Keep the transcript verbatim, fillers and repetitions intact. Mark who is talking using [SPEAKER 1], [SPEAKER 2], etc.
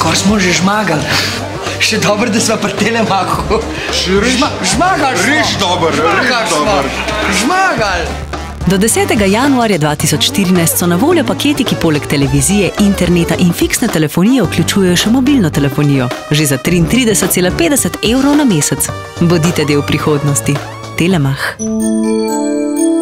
[SPEAKER 1] Skoraj smo že žmagali. Še dobro, da smo pri Telemachu. Žmagali smo.
[SPEAKER 2] Res dober, res dober.
[SPEAKER 1] Žmagali.
[SPEAKER 3] Do desetega januarja dva tisoč štirinajst so na voljo paketi, ki poleg televizije, interneta in fiksne telefonije vključujejo še mobilno telefonijo. Že za triintrideset cela petdeset evrov na mesec. Bodite del prihodnosti. Telemach.